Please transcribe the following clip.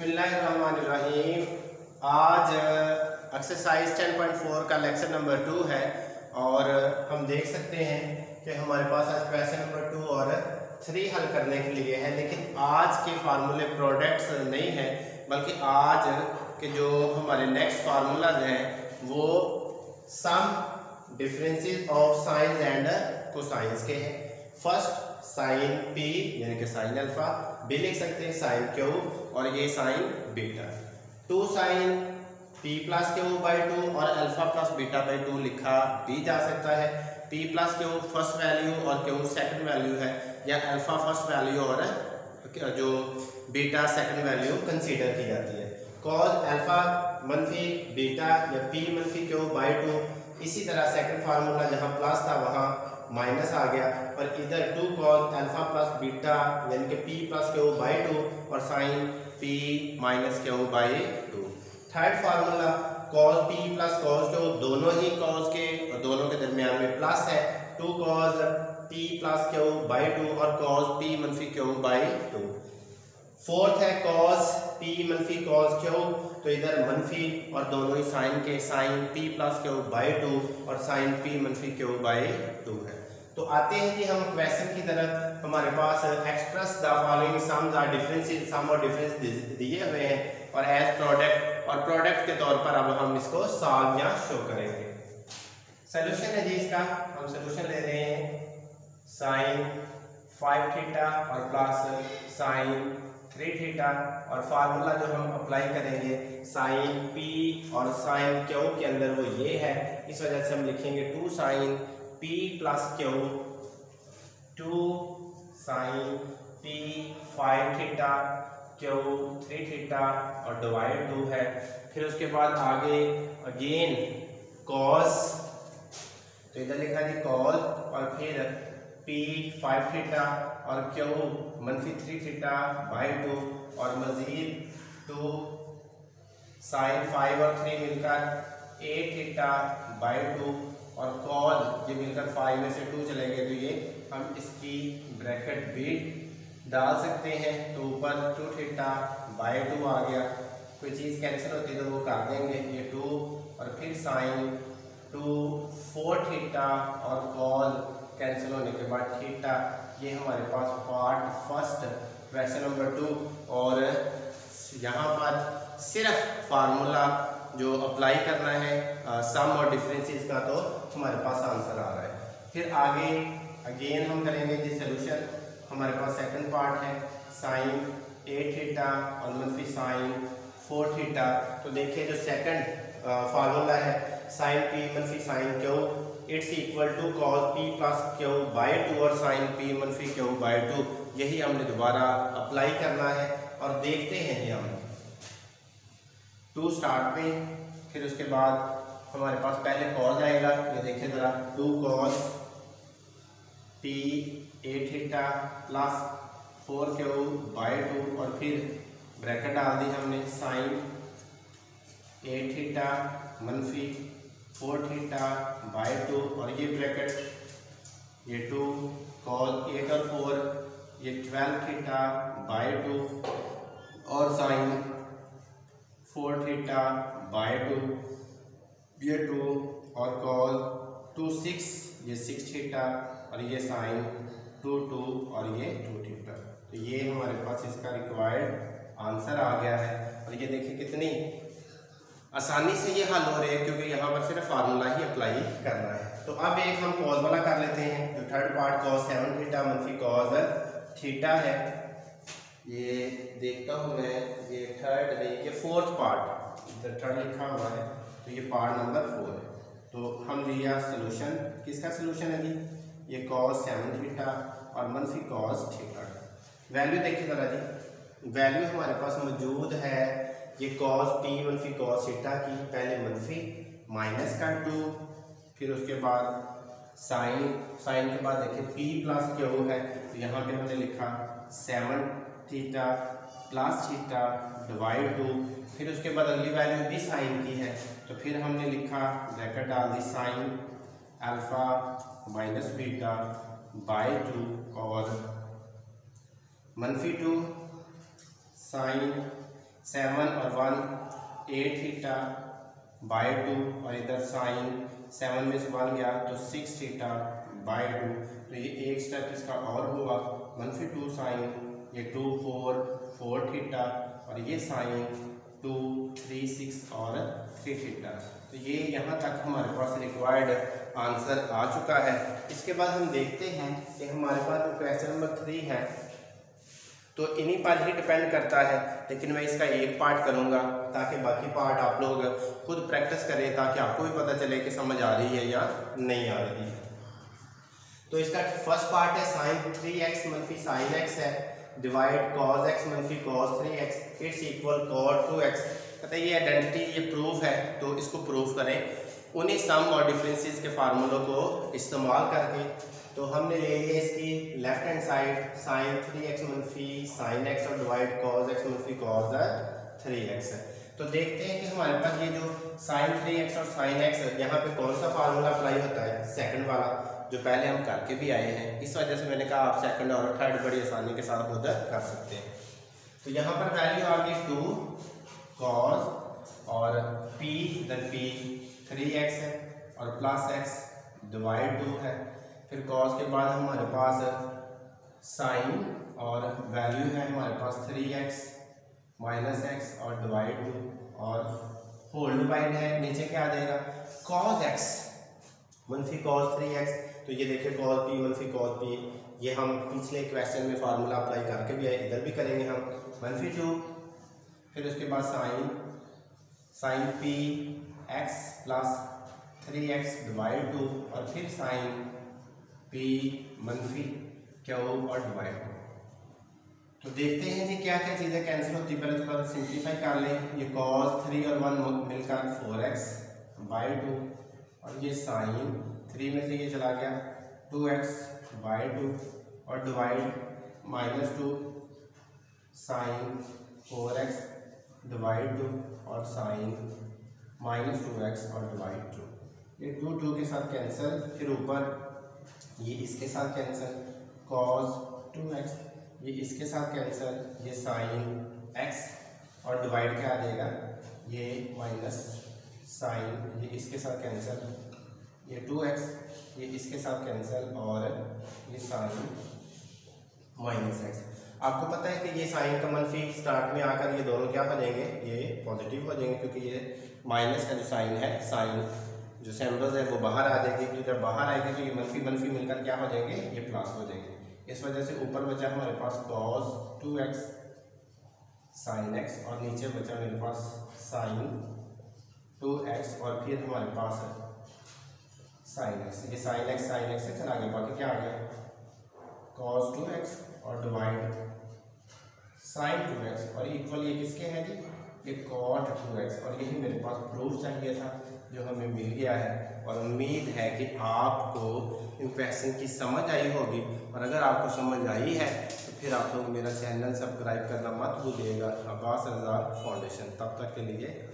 बिस्मिल्लाहिर्रहमानिर्रहीम। आज एक्सरसाइज 10.4 का लेक्चर नंबर 2 है और हम देख सकते हैं कि हमारे पास आज क्वेश्चन नंबर 2 और 3 हल करने के लिए है। लेकिन आज के फार्मूले प्रोडक्ट्स नहीं है, बल्कि आज के जो हमारे नेक्स्ट फार्मूलाज हैं वो sum differences of sines and cosines के हैं। फर्स्ट साइन पी यानी कि साइन अल्फा, भी लिख सकते हैं साइन क्यू, और ये sine beta. 2 sine P plus Q by 2 और अल्फा प्लस बीटा बाई 2 लिखा भी जा सकता है। P plus Q first value और क्यू सेकंड वैल्यू है, या अल्फा फर्स्ट वैल्यू और जो बीटा सेकंड वैल्यू कंसीडर की जाती है। कॉज अल्फा मनफी बीटा या पी मनफी क्यू बाई 2। इसी तरह सेकंड फार्मूला जहाँ प्लस था वहाँ माइनस आ गया, और इधर 2 कॉस अल्फा प्लस बीटा यानी कि पी प्लस क्यू बाई 2 और sine P minus Q by 2। Third formula cos P plus cos Q, दोनों ही कॉस के और दोनों के दरमियान में प्लस है। 2 cos P plus Q by 2 और कॉस पी मनफी क्यू बाई 2। फोर्थ है कॉस पी मनफी कॉस क्यू, तो इधर मनफी और दोनों ही साइन के sine P plus Q by 2 और साइन पी मनफी क्यू बाई 2 है। तो आते हैं कि हम क्वेश्चन की तरफ। हमारे पास express the following sums or differences, sum और डिफरेंस दिए हुए हैं और एज प्रोडक्ट, और प्रोडक्ट के तौर पर अब हम इसको सॉल्व या शो करेंगे। सोल्यूशन है जी इसका, हम सोल्यूशन ले रहे हैं साइन 5 थीटा और प्लस साइन 3 थीटा, और फार्मूला जो हम अप्लाई करेंगे साइन पी और साइन क्यू के अंदर वो ये है, इस वजह से हम लिखेंगे 2 sine P plus Q, 2 sine P 5 theta Q 3 theta और डिवाइड 2 है। फिर उसके बाद आगे अगेन कॉस, तो इधर लिखा जी कॉस, और फिर पी 5 थीटा और क्यू मनफी 3 थीटा बाई 2, और मजीद 2 साइन 5 और 3 मिलकर 8 थीटा बाई 2, और कॉस ये मिलकर 5 में से 2 चलेंगे तो ये हम इसकी ब्रैकेट भी डाल सकते हैं। तो ऊपर 2 थीटा बाई 2 आ गया, कोई चीज़ कैंसिल होती है तो वो कर देंगे, ये 2, और फिर साइन 2 4 थीटा और कॉस कैंसिल होने के बाद थीटा। ये हमारे पास पार्ट फर्स्ट क्वेश्चन नंबर 2, और यहाँ पर सिर्फ फार्मूला जो अप्लाई करना है सम और डिफरेंसेस का, तो हमारे पास आंसर आ रहा है। फिर आगे अगेन हम करेंगे जी सोल्यूशन। हमारे पास सेकंड पार्ट है साइन 8 थीटा और मनफी साइन 4 थीटा। तो देखिए जो सेकंड फार्मूला है साइन पी मनफी sine Q, it's equal to cos P plus Q by 2 और साइन पी मनफी क्यू बाई 2। यही हमने दोबारा अप्लाई करना है, और देखते हैं ये हम 2 स्टार्ट में, फिर उसके बाद हमारे पास पहले कॉस आएगा, ये देखिए ज़रा 2 cos P 8 theta plus 4 Q by 2, और फिर ब्रैकेट डाल दी हमने साइन 8 थीटा मनफी 4 थीटा बाई 2, और ये ब्रैकेट ये 2 कॉस 8 और 4 ये 12 थीटा बाई 2, और साइन 4 थीटा बाई 2 ये 2, और कॉस 2 6 ये 6 थीटा, और ये साइन 2 2 और ये 2 थीटा। तो ये हमारे पास इसका रिक्वायर्ड आंसर आ गया है। और ये देखिए कितनी आसानी से ये हल हो रहे हैं, क्योंकि यहाँ पर सिर्फ फार्मूला ही अप्लाई करना है। तो अब एक हम कॉस वाला कर लेते हैं, जो थर्ड पार्ट कॉस 7 थीटा मनफी कॉस थीटा है। ये देखता हूँ मैं, ये थर्ड नहीं, ये फोर्थ पार्ट, इधर थर्ड लिखा हुआ है, तो ये पार्ट नंबर 4 है। तो हम लिया सोल्यूशन, किसका सोल्यूशन है जी, ये कॉस 7 थीटा और मनफी कॉस थीटा। वैल्यू देखिए ज़रा जी, वैल्यू हमारे पास मौजूद है ये कॉस पी मनफी कॉस थीटा की, पहले मनफी माइनस का 2, फिर उसके बाद साइन के बाद देखिए पी प्लस क्यू है, तो यहाँ पे हमने लिखा 7 थीटा प्लस थीटा डिवाइड 2, फिर उसके बाद अगली वैल्यू भी साइन की है, तो फिर हमने लिखा ब्रैकेट डाल दी sine alpha minus beta by 2 और मनफी 2 साइन 7 और 1 8 थीटा बाय 2, और इधर साइन 7 में से 1 गया तो 6 थीटा बाय 2। तो ये एक स्टेप इसका और हुआ, -2 साइन, ये 2 4 4 थीटा, और ये साइन 2 3 6 और 3 थीटा। तो ये यहाँ तक हमारे पास रिक्वायर्ड आंसर आ चुका है। इसके बाद हम देखते हैं कि हमारे पास जो क्वेश्चन नंबर 3 है तो इन्हीं पर ही डिपेंड करता है, लेकिन मैं इसका एक पार्ट करूँगा ताकि बाकी पार्ट आप लोग खुद प्रैक्टिस करें, ताकि आपको भी पता चले कि समझ आ रही है या नहीं आ रही है। तो इसका फर्स्ट पार्ट है साइन 3x मनफी साइन x है, डिवाइड cos x मनफी cos 3x it's equal cot 2x। कहते हैं ये आइडेंटिटी, ये प्रूफ है, तो इसको प्रूफ करें उन्हीं सम और डिफरेंसेस के फार्मूलों को इस्तेमाल करके। तो हमने ले लिया इसकी left hand side sine 3x मनफी साइन x और डिवाइड cos x मनफी cos 3x है। तो देखते हैं कि हमारे पास ये जो साइन 3x और साइन x यहाँ पे कौन सा फार्मूला अप्लाई होता है, सेकंड वाला जो पहले हम करके भी आए हैं। इस वजह से मैंने कहा आप सेकंड और थर्ड बड़ी आसानी के साथ खुद कर सकते हैं। तो यहाँ पर वैल्यू आ गई 2 cos और p इधर p 3x है और प्लस x डिवाइड 2 है। फिर cos के बाद हमारे पास साइन और वैल्यू है हमारे पास 3x माइनस x और डिवाइड 2 और होल डिवाइड है, नीचे क्या आ जाएगा cos x मनफी cos 3x। तो ये देखिए cos p मनफी cos p, ये हम पिछले क्वेश्चन में फार्मूला अप्लाई करके भी आए, इधर भी करेंगे हम -2। फिर उसके बाद sine p x plus 3x divide 2 और फिर साइन p मनफी q और डिवाइड 2। तो देखते हैं जी क्या क्या चीज़ें कैंसिल होती है। पहले थोड़ा सा सिंप्लीफाई कर लें। ये cos 3 और 1 मिलकर 4x बाई 2 और ये साइन 3 में से ये चला गया 2x बाई 2 और डिवाइड -2 साइन 4x डिवाइड 2 और साइन -2x और डिवाइड 2। ये 2 के साथ कैंसिल, फिर ऊपर ये इसके साथ कैंसिल cos 2x, ये इसके साथ कैंसिल, ये साइन x और डिवाइड क्या आ जाएगा ये माइनस साइन, ये इसके साथ कैंसिल, ये 2x, ये इसके साथ कैंसिल और ये साइन -x। आपको पता है कि ये साइन का मनफी स्टार्ट में आकर ये दोनों क्या हो जाएंगे, ये पॉजिटिव हो जाएंगे, क्योंकि ये माइनस का जो साइन है, साइन जो सिंबल्स है वो बाहर आ जाएगी। तो जब बाहर आएगी तो ये मनफी मनफी मिलकर क्या हो जाएंगे, ये प्लस हो जाएंगे। इस वजह से ऊपर बचा हमारे पास cos 2x साइन x और नीचे बचा मेरे पास साइन 2x और फिर हमारे पास साइन x। ये साइन x से चला गया, बाकी क्या आ गया cos 2x और डिवाइड साइन 2x और इक्वल ये किसके हैं जी, ये cot 2x। और यही मेरे पास प्रूफ चाहिए था जो हमें मिल गया है। और उम्मीद है कि आपको इन क्वेश्चन की समझ आई होगी, और अगर आपको समझ आई है तो फिर आप लोग मेरा चैनल सब्सक्राइब करना मत भूलिएगा, अब्बास रज़ा फाउंडेशन। तब तक के लिए